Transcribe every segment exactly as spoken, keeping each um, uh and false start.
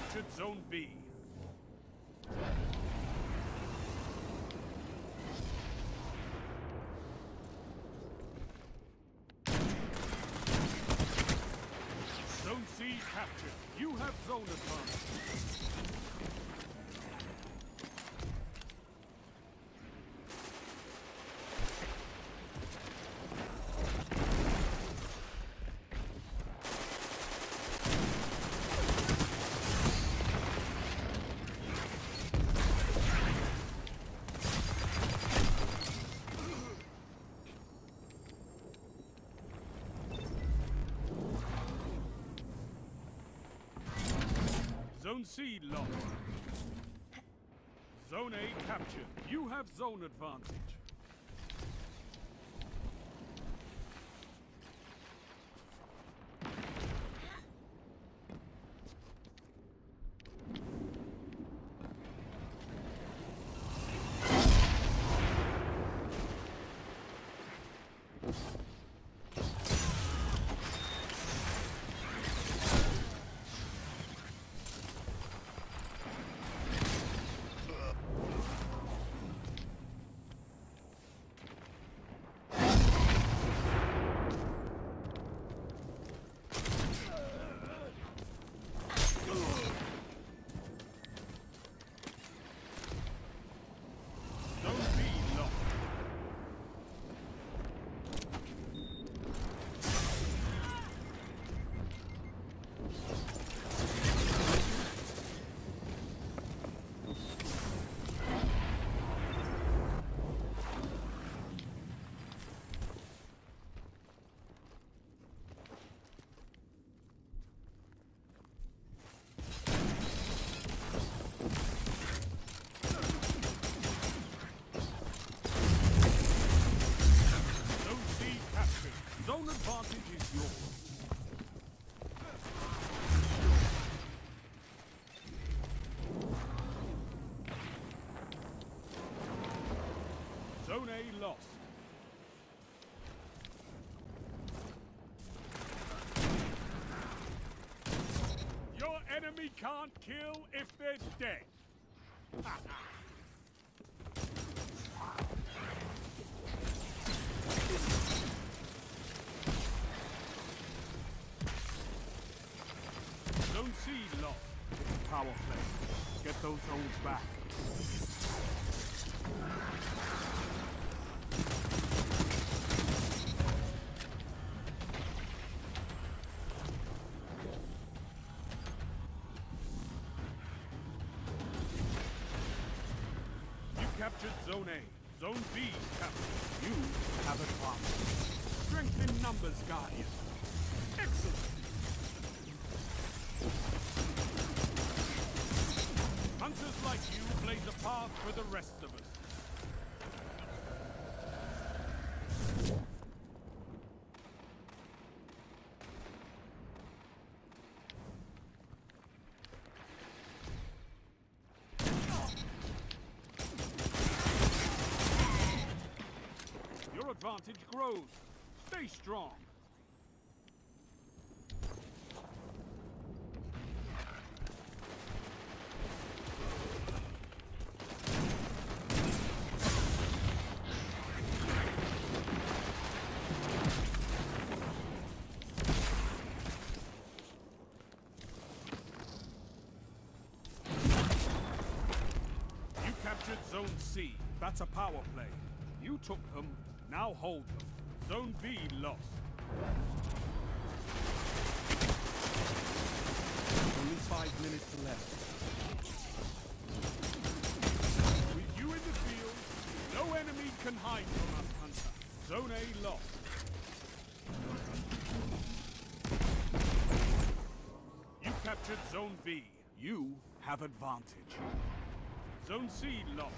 captured Zone B. Zone C captured. You have zone advantage. Zone C lost. Zone A captured. You have zone advantage. Zone advantage is yours. Zone A lost. Your enemy can't kill if they're dead. Zone C lost. It's power play. Get those zones back. You captured Zone A. Zone B captured. You have advantage. Strength in numbers, Guardian. Excellent. Hunters like you blaze a path for the rest of us. Your advantage grows. Stay strong. Zone C. That's a power play. You took them, now hold them. Zone B lost. Only five minutes left. With you in the field, no enemy can hide from us, Hunter. Zone A lost. You captured Zone B. You have advantage. Zone C lost.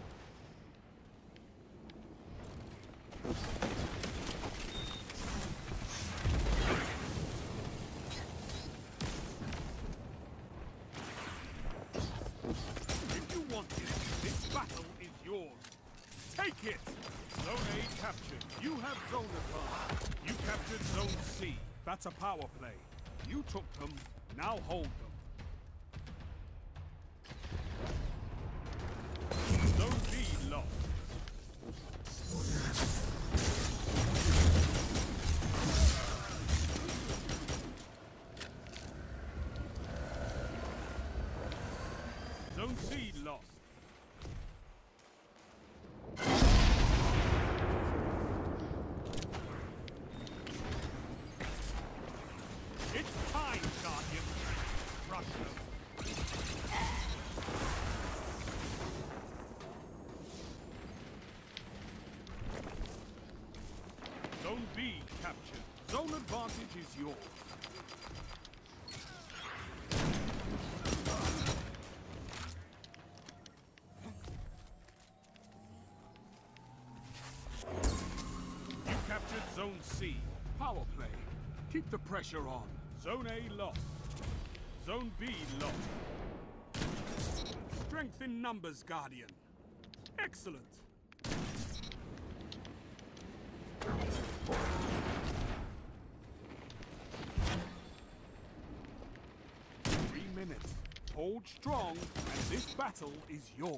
If you want it, this battle is yours. Take it! Zone A captured. You have zone advantage. You captured Zone C. That's a power play. You took them, now hold them. Zone C lost. It's time, Guardian. Rush them. Zone B captured. Zone advantage is yours. You captured Zone C. Power play. Keep the pressure on. Zone A lost. Zone B lost. Strength in numbers, Guardian. Excellent. Three minutes. Hold strong, and this battle is yours.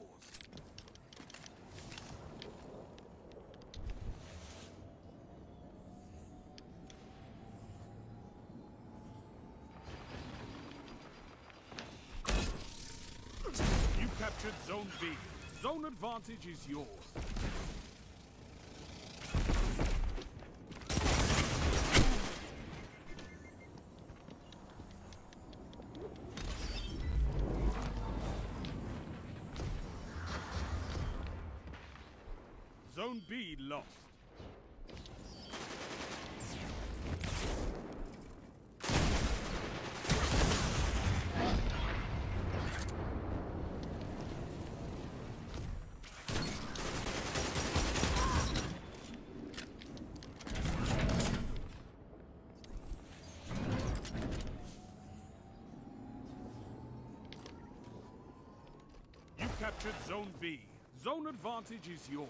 You captured Zone B. Zone advantage is yours. Zone B lost. You captured Zone B. Zone advantage is yours.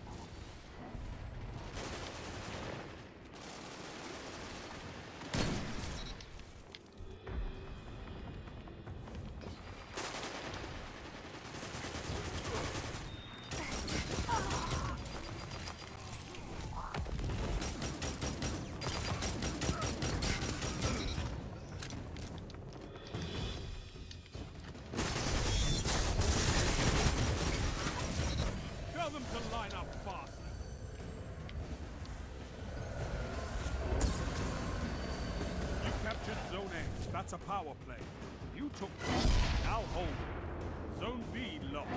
Tell them to line up fast. You captured Zone A. That's a power play. You took it. Now hold it. Zone B lost.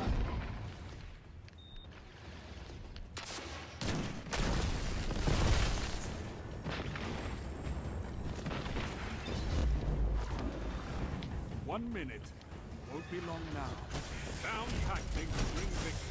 One minute. Won't be long now. Sound tactics bring victory.